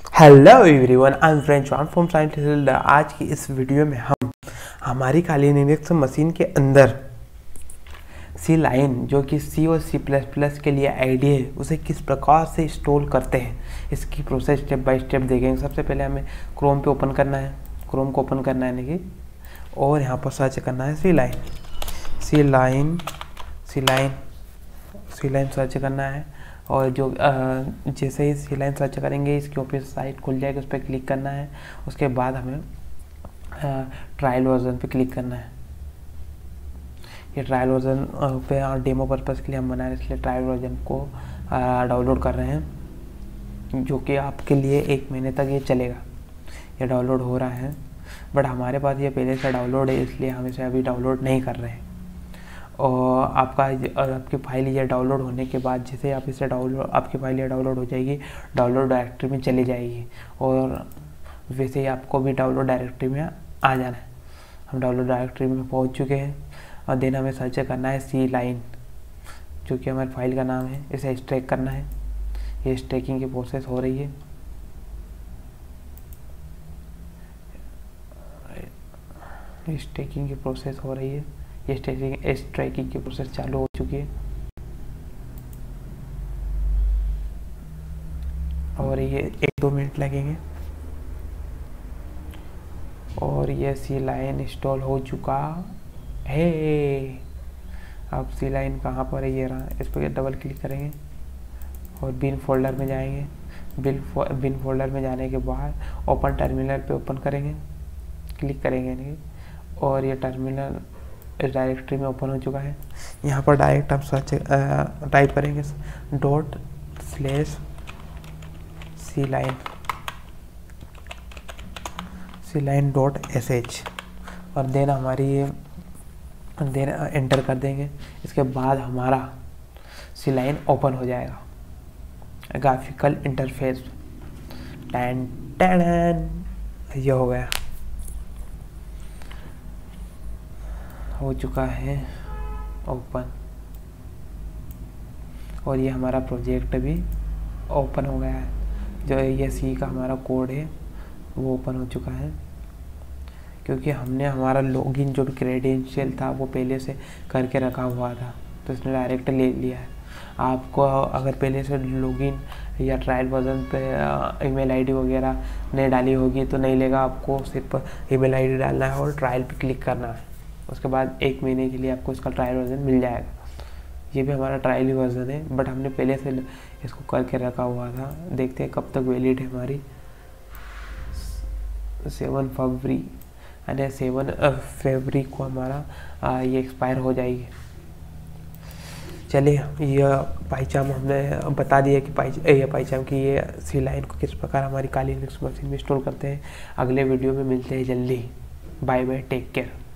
Hello everyone, I am French from scientist. आज की इस वीडियो में हम हमारी कालीन इंडेक्स मशीन के अंदर सी लाइन जो कि सी और सी प्लस प्लस के लिए आईडी है उसे किस प्रकार से इंस्टॉल करते हैं इसकी प्रोसेस स्टेप बाय स्टेप देखेंगे। सबसे पहले हमें क्रोम पे ओपन करना है, क्रोम को ओपन करना है यानी कि, और यहाँ पर सर्च करना है C line C line C line C line search करना है। और जो जैसे ही सी लाइन सर्च करेंगे इसके ऊपर साइट खुल जाएगी, उस पर क्लिक करना है। उसके बाद हमें ट्रायल वर्जन पे क्लिक करना है। ये ट्रायल वर्जन पे डेमो पर्पज़ के लिए हम बना रहे हैं, इसलिए ट्रायल वर्जन को डाउनलोड कर रहे हैं, जो कि आपके लिए 1 महीने तक ये चलेगा। ये डाउनलोड हो रहा है, बट हमारे पास ये पहले से डाउनलोड है इसलिए हम इसे अभी डाउनलोड नहीं कर रहे हैं। और आपकी फाइल ये डाउनलोड होने के बाद जैसे आप इसे आपकी फाइल ये डाउनलोड हो जाएगी, डाउनलोड डायरेक्टरी में चली जाएगी और वैसे ही आपको भी डाउनलोड डायरेक्टरी में आ जाना है। हम डाउनलोड डायरेक्टरी में पहुंच चुके हैं और देन हमें सर्च करना है सी लाइन, जो कि हमारी फाइल का नाम है। इसे एक्सट्रैक्ट करना है। ये स्ट्रैकिंग की प्रोसेस हो रही है। स्ट्रैकिंग की प्रोसेस हो रही है। ये स्ट्रैकिंग की प्रोसेस चालू हो चुकी है और ये 1-2 मिनट लगेंगे। और ये सी लाइन इंस्टॉल हो चुका है। अब सी लाइन कहाँ पर है, ये रहा। इस पर डबल क्लिक करेंगे और बिन फोल्डर में जाएंगे। बिन फोल्डर में जाने के बाद ओपन टर्मिनल पे ओपन करेंगे, क्लिक करेंगे यानी, और ये टर्मिनल इस डायरेक्टरी में ओपन हो चुका है। यहाँ पर डायरेक्ट आप सर्च टाइप करेंगे ./सी लाइन.sh और देन एंटर कर देंगे। इसके बाद हमारा सी लाइन ओपन हो जाएगा। ग्राफिकल इंटरफेस टैन टैन, ये हो गया, हो चुका है ओपन। और ये हमारा प्रोजेक्ट भी ओपन हो गया है। जो ये सी का हमारा कोड है वो ओपन हो चुका है, क्योंकि हमने हमारा लॉगिन जो भी क्रेडेंशियल था वो पहले से करके रखा हुआ था, तो इसने डायरेक्ट ले लिया है। आपको अगर पहले से लॉगिन या ट्रायल वर्जन पे ईमेल आईडी वगैरह नहीं डाली होगी तो नहीं लेगा। आपको सिर्फ ईमेल आईडी डालना है और ट्रायल पे क्लिक करना है। उसके बाद 1 महीने के लिए आपको इसका ट्रायल वर्जन मिल जाएगा। ये भी हमारा ट्रायल वर्जन है, बट हमने पहले से इसको करके रखा हुआ था। देखते हैं कब तक वैलिड है हमारी। 7 फरवरी यानी 7 फरवरी को हमारा ये एक्सपायर हो जाएगी। चलिए, यह पाइचाम हमने बता दिया कि ये पाइचाम की ये सी लाइन को किस प्रकार हमारी कालीन इंडेक्स मशीन में इंस्टॉल करते हैं। अगले वीडियो में मिलते हैं जल्दी। Bye bye, take care.